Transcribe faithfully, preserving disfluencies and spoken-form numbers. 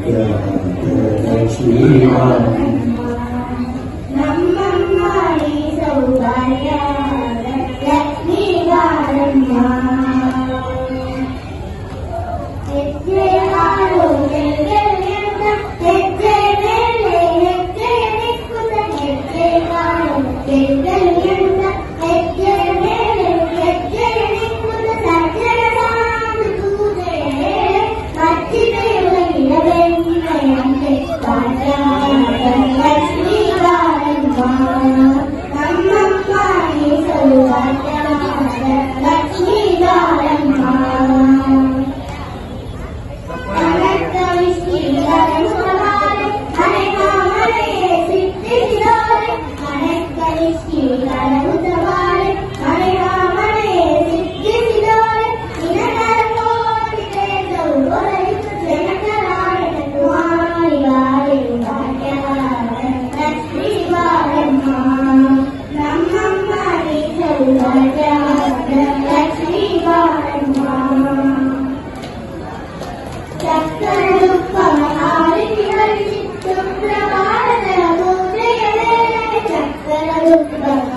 ಲಕ್ಷ್ಮೀ ನಮ್ಮಮ್ಮಡಿ ಸೌಭಾಗ್ಯ ಲಕ್ಷ್ಮೀ ಬಾರಮ್ಮ ಹೆಜ್ಜೆ ಹಾಡು ಗೆಲ್ಗೆಲ್ಗೆಂದ ಹೆಜ್ಜೆ ಮೇಲೆ ಹೆಜ್ಜೆ ನಿಕ್ಕುತ್ತ ಹೆಜ್ಜೆ ಹಾಡು ಗೆಲ್ಗೆಲ್ಗೆಂದ ಹೆಜ್ಜೆ ಮೇಲೆ ಹೆಜ್ಜೆ ನಿಕ್ಕುತ್ತ ಸಜ್ಜನ ಸಾಂದು ಪೂಜೆ ಹಚ್ಚಿದೆಯುಳಗಿರವೆಂದಂತೆ ಲಕ್ಷ್ಮೀ ಬಾರಮ್ಮ ನಮ್ಮಮ್ಮಡಿ ಸೌಭಾಗ್ಯ ಲಕ್ಷ್ಮೀ ಬಾರಮ್ಮ ಚಕ್ರ